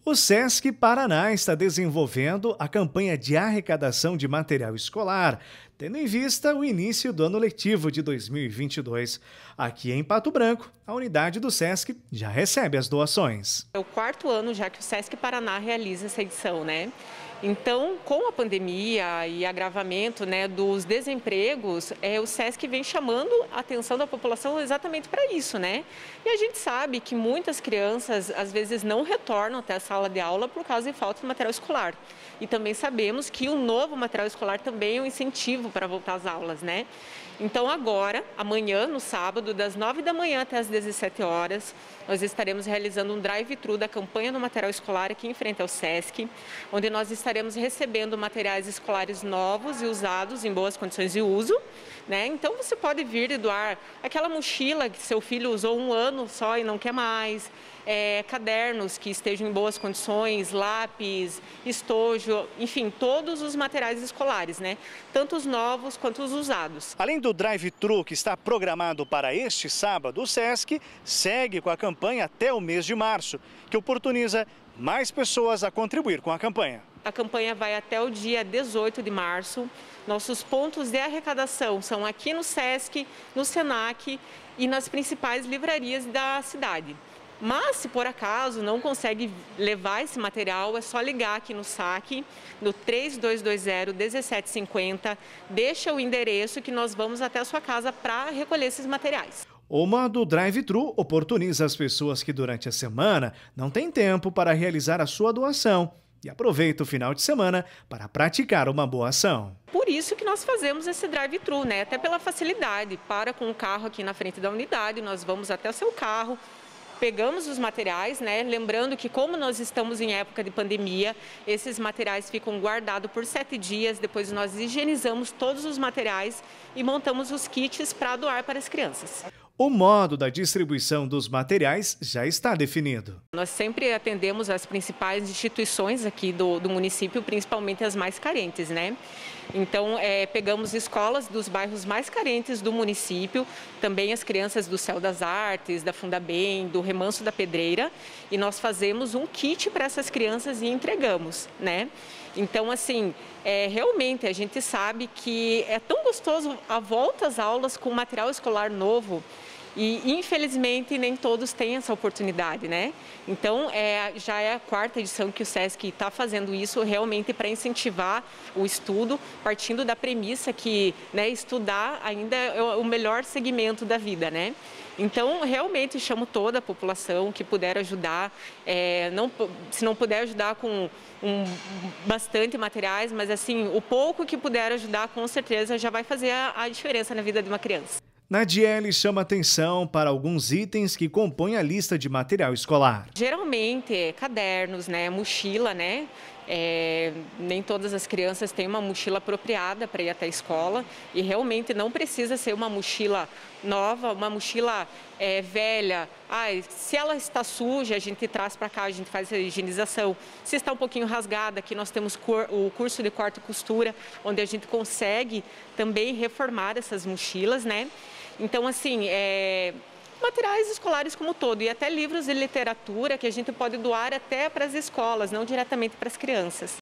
O Sesc Paraná está desenvolvendo a campanha de arrecadação de material escolar, tendo em vista o início do ano letivo de 2022. Aqui em Pato Branco, a unidade do Sesc já recebe as doações. É o quarto ano já que o Sesc Paraná realiza essa edição, né? Então, com a pandemia e agravamento, dos desempregos, o Sesc vem chamando a atenção da população exatamente para isso, né? E a gente sabe que muitas crianças, às vezes, não retornam até a sala de aula por causa de falta de material escolar. E também sabemos que o novo material escolar também é um incentivo para voltar às aulas, né? Então, agora, amanhã, no sábado, das 9 da manhã até as 17 horas, nós estaremos realizando um drive-thru da campanha do material escolar aqui em frente ao Sesc, onde nós estaremos recebendo materiais escolares novos e usados em boas condições de uso, né? Então, você pode vir e doar aquela mochila que seu filho usou um ano só e não quer mais, cadernos que estejam em boas condições, lápis, estojo, enfim, todos os materiais escolares, né? Tanto os novos quanto os usados. Além do drive-thru que está programado para este sábado, o Sesc segue com a campanha até o mês de março, que oportuniza mais pessoas a contribuir com a campanha. A campanha vai até o dia 18 de março. Nossos pontos de arrecadação são aqui no Sesc, no Senac e nas principais livrarias da cidade. Mas, se por acaso não consegue levar esse material, é só ligar aqui no SAC, no 3220-1750, deixa o endereço que nós vamos até a sua casa para recolher esses materiais. O modo drive-thru oportuniza as pessoas que durante a semana não têm tempo para realizar a sua doação e aproveita o final de semana para praticar uma boa ação. Por isso que nós fazemos esse drive-thru, né? Até pela facilidade. Para com o carro aqui na frente da unidade, nós vamos até o seu carro, pegamos os materiais, né? Lembrando que como nós estamos em época de pandemia, esses materiais ficam guardados por 7 dias, depois nós higienizamos todos os materiais e montamos os kits para doar para as crianças. O modo da distribuição dos materiais já está definido. Nós sempre atendemos as principais instituições aqui do município, principalmente as mais carentes, né? Então, pegamos escolas dos bairros mais carentes do município, também as crianças do Céu das Artes, da Fundabem, do Remanso da Pedreira, e nós fazemos um kit para essas crianças e entregamos, né? Então, assim, realmente a gente sabe que é tão gostoso a volta às aulas com material escolar novo e, infelizmente, nem todos têm essa oportunidade, né? Então, já é a quarta edição que o Sesc está fazendo isso realmente para incentivar o estudo, partindo da premissa que, estudar ainda é o melhor segmento da vida, né? Então, realmente, chamo toda a população que puder ajudar, se não puder ajudar com bastante materiais, mas assim, o pouco que puder ajudar, com certeza, já vai fazer a diferença na vida de uma criança. Nadiele chama atenção para alguns itens que compõem a lista de material escolar. Geralmente, cadernos, mochila, nem todas as crianças têm uma mochila apropriada para ir até a escola e realmente não precisa ser uma mochila nova, uma mochila velha. Se ela está suja, a gente traz para cá, a gente faz a higienização. Se está um pouquinho rasgada, aqui nós temos o curso de corte e costura, onde a gente consegue também reformar essas mochilas, né? Então, assim, materiais escolares como todo e até livros de literatura que a gente pode doar até para as escolas, não diretamente para as crianças.